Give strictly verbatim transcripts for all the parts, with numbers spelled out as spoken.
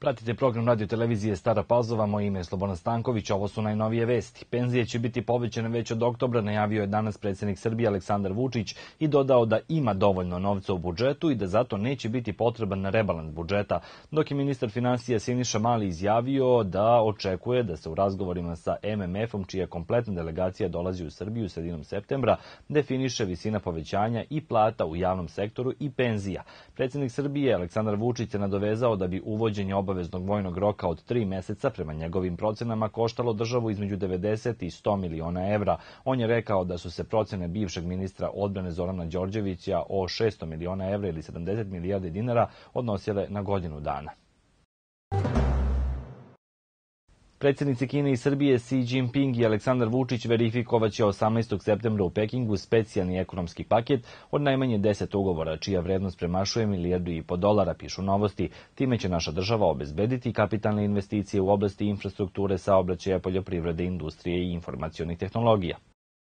Pratite program radio televizije Stara Pazova, moje ime je Slobodan Stanković, ovo su najnovije vesti. Penzije će biti povećane već od oktobra, najavio je danas predsjednik Srbije Aleksandar Vučić i dodao da ima dovoljno novca u budžetu i da zato neće biti potreban rebalans budžeta, dok je ministar finansija Siniša Mali izjavio da očekuje da se u razgovorima sa M M F-om, čija kompletna delegacija dolazi u Srbiju sredinom septembra, definiše visina povećanja i plata u javnom sektoru i penzija. Predsjednik Srbije Aleksandar Vučić se nadovezao da bi uvođenje obaveznog vojnog roka od tri meseca prema njegovim procenama koštalo državu između devedeset i sto miliona evra. On je rekao da su se procene bivšeg ministra odbrane Zorana Đorđevića o šesto miliona evra ili sedamdeset milijardi dinara odnosile na godinu dana. Predsjednici Kine i Srbije Xi Jinping i Aleksandar Vučić verifikovaće osamnaestog septembra u Pekingu specijalni ekonomski paket od najmanje deset ugovora, čija vrednost premašuje milijardu i po dolara, pišu Novosti. Time će naša država obezbediti kapitalne investicije u oblasti infrastrukture, saobraćaja, poljoprivrede, industrije i informacionih tehnologija.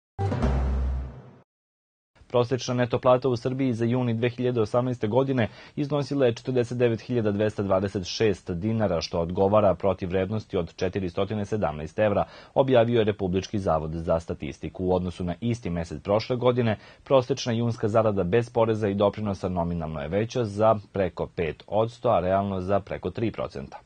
Prosječna neto plata u Srbiji za juni dve hiljade osamnaeste. godine iznosila je četrdeset devet hiljada dvesta dvadeset šest dinara, što odgovara protiv vrednosti od četiristo sedamnaest evra, objavio je Republički zavod za statistiku. U odnosu na isti mesec prošle godine, prosječna junska zarada bez poreza i doprinosa nominalno je veća za preko pet posto, a realno za preko tri procenta.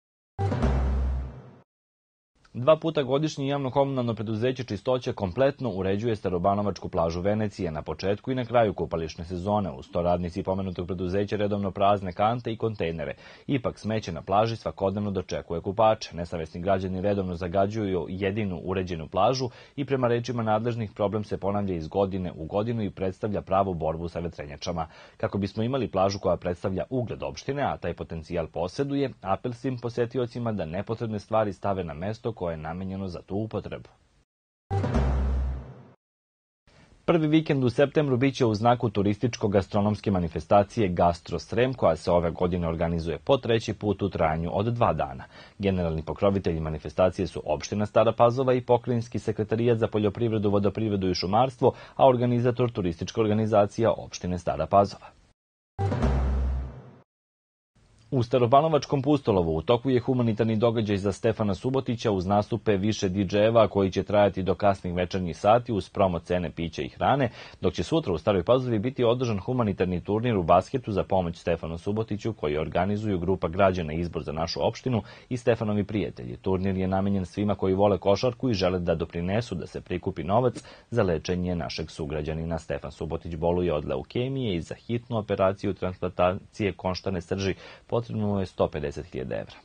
Dva puta godišnje javno-komunalno preduzeće Čistoća kompletno uređuje starobanovačku plažu Venecije na početku i na kraju kupališne sezone. Uz to radnici pomenutog preduzeća redovno prazne kante i kontejnere. Ipak smeće na plaži svakodnevno dočekuje kupače. Nesavesni građani redovno zagađuju jedinu uređenu plažu i prema rečima nadležnih problem se ponavlja iz godine u godinu i predstavlja pravu borbu sa vetrenjačama. Kako bismo imali plažu koja predstavlja ugled opštine, a taj potencijal poseduje, apel svim posetiocima da nepotrebne stvari stave na mesto koje je namenjeno za tu upotrebu. Prvi vikend u septembru biće u znaku turističko-gastronomske manifestacije Gastro Srem, koja se ove godine organizuje po treći put u trajanju od dva dana. Generalni pokrovitelji manifestacije su opština Stara Pazova i Pokrajinski sekretarijat za poljoprivredu, vodoprivredu i šumarstvo, a organizator turistička organizacija opštine Stara Pazova. U Starobanovačkom pustolovu u toku je humanitarni događaj za Stefana Subotića uz nastupe više didžejeva koji će trajati do kasnih večernjih sati uz promo cene pića i hrane, dok će sutra u Staroj Pazovi biti održan humanitarni turnir u basketu za pomoć Stefanu Subotiću koji organizuju grupa građana Izbor za našu opštinu i Stefanovi prijatelji. Turnir je namenjen svima koji vole košarku i žele da doprinesu da se prikupi novac za lečenje našeg sugrađanina. Stefan Subotić boluje od leukemije i za hitnu operaciju transplantacije konštane srži potrebno je sto pedeset hiljada evra.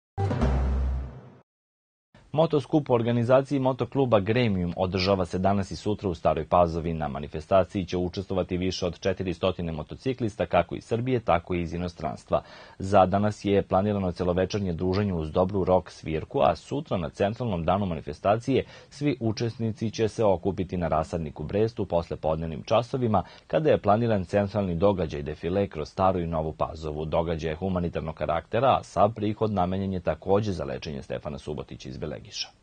Motoskup u organizaciji motokluba Gremium održava se danas i sutra u Staroj Pazovi. Na manifestaciji će učestvovati više od četiristo motociklista, kako iz Srbije, tako i iz inostranstva. Za danas je planirano celovečernje druženje uz dobru rock svirku, a sutra na centralnom danu manifestacije svi učesnici će se okupiti na rasadniku Brestu posle podnevnim časovima, kada je planiran centralni događaj defile kroz Staru i Novu Pazovu. Događaj je humanitarnog karaktera, a sav prihod namenjen je takođe za lečenje Stefana Subotića iz Belegiša.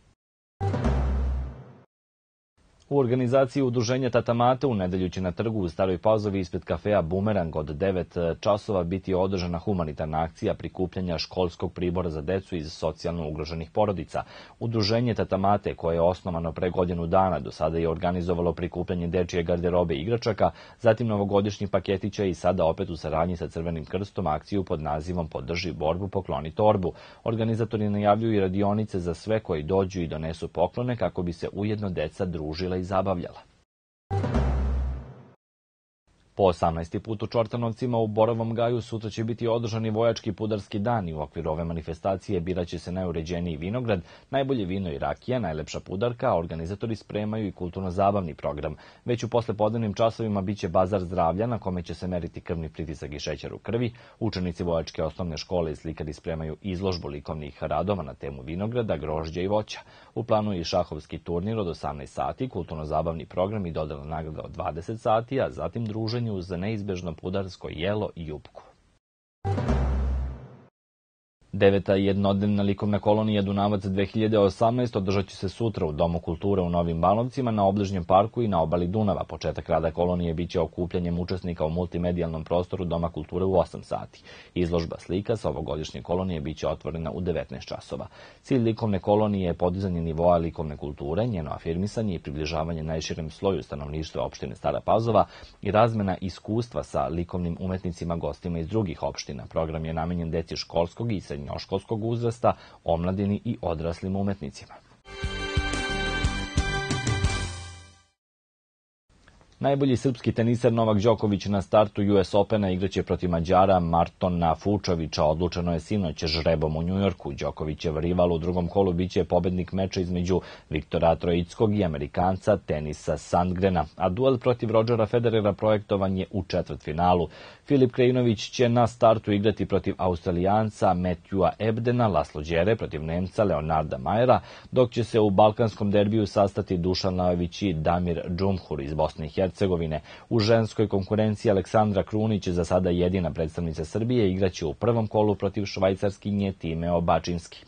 U organizaciji udruženja Tata Mate u nedelju će na trgu u Staroj Pazovi ispred kafea Bumerang od devet časova biti održana humanitarna akcija prikupljanja školskog pribora za decu iz socijalno ugroženih porodica. Udruženje Tata Mate, koje je osnovano pre godinu dana, do sada je organizovalo prikupljanje dečije garderobe i igračaka, zatim novogodišnjih paketića i sada opet u saradnji sa Crvenim krstom akciju pod nazivom Podrži borbu, pokloni torbu. Organizatori najavljuju i radionice za sve koji dođu i donesu poklone kako bi se ujedno deca družila i zabavljala. Po osamnaesti put u Čortanovcima u Borovom Gaju sutra će biti održani vojački pudarski dan i u okviru ove manifestacije biraće se najuređeniji vinograd, najbolje vino i rakija, najlepša pudarka, a organizatori spremaju i kulturno-zabavni program. Već u poslepodnevnim časovima biće bazar zdravlja na kome će se meriti krvni pritisak i šećer u krvi. Učenici vojačke osnovne škole i slikari spremaju izložbu likovnih radova na temu vinograda, grožđa i voća. U planu je i šahovski turnir od osamnaest sati, kulturno-zabavni program i dodana nagrada od dvadeset sati, a zatim druženje uz neizbežno pudarsko jelo i jupku. Deveta jednodnevna likovna kolonija Dunavac dve hiljade osamnaest održat će se sutra u Domu kulture u Novim Banovcima, na obližnjem parku i na obali Dunava. Početak rada kolonije biće okupljanjem učesnika u multimedijalnom prostoru Doma kulture u osam sati. Izložba slika sa ovogodišnje kolonije biće otvorena u devetnaest časova. Cilj likovne kolonije je podizanje nivoa likovne kulture, njeno afirmisanje i približavanje najširem sloju stanovništva opštine Stara Pazova i razmena iskustva sa likovnim umetnicima gostima iz drugih opština. Program je namenjen deci školskog i srednjoškolskog uzrasta, omladini i odraslim umetnicima. Najbolji srpski teniser Novak Đoković na startu U S Opena igraće protiv Mađara Martona Fučovića. Odlučeno je sinoć žrebom u Njujorku. Đokovićev rival u drugom kolu biće pobednik meča između Viktora Trojickog i Amerikanca Tenisa Sandgrena, a duel protiv Rodžera Federera projektovan je u četvrtfinalu. Filip Krajinović će na startu igrati protiv Australijanca Matthewa Ebdena, Laslo Đere protiv Nemca Leonarda Majera, dok će se u balkanskom derbiju sastati Dušan Lajović i Damir Džumhur iz Bosne i Hercegovine. U ženskoj konkurenciji Aleksandra Krunić, za sada jedina predstavnica Srbije, igraće u prvom kolu protiv Švajcarskinje Timeo Bačinski.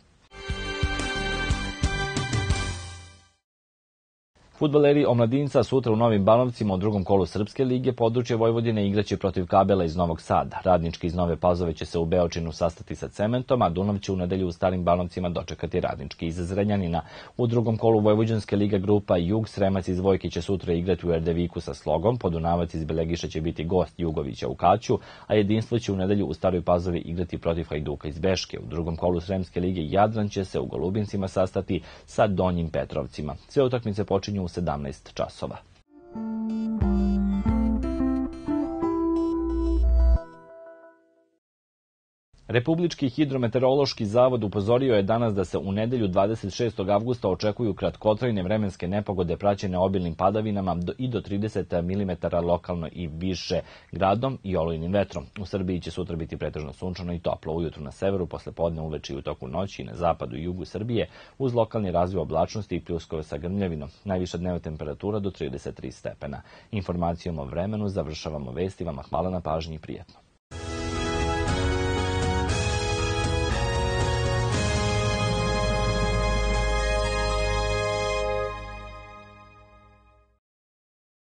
Fudbaleri Omladinca sutra u Novim Banovcima u drugom kolu Srpske lige područje Vojvodine igraće protiv Kabela iz Novog Sada. Radnički iz Nove Pazove će se u Beočinu sastati sa Cementom, a Dunav će u nedelju u Starim Banovcima dočekati Radnički iz Zrenjanina. U drugom kolu Vojvođanske liga grupa Jug, Sremac iz Vojke će sutra igrati u Erdeviku sa Slogom, Podunavac iz Belegiša će biti gost Jugovića u Kaću, a Jedinstvo će u nedelju u Staroj Pazovi igrati protiv Hajduka iz Beške. U drugom kolu Sremske lige Jadran će se u Golubincima sastati sa Donjim Petrovcima. Sve utakmice počinju u sedamnaest časova. Republički hidrometeorološki zavod upozorio je danas da se u nedelju dvadeset šestog avgusta očekuju kratkotrajne vremenske nepogode praćene obilnim padavinama i do trideset milimetara lokalno i više gradom i olujnim vetrom. U Srbiji će sutra biti pretežno sunčano i toplo. Ujutru na severu, posle podne, uveče i u toku noći na zapadu i jugu Srbije uz lokalni razvoj oblačnosti i pljuskove sa grmljavinom. Najviša dnevna temperatura do trideset tri stepena. Informacijom o vremenu završavamo vesti. Vama hvala na pažnji i prijetno.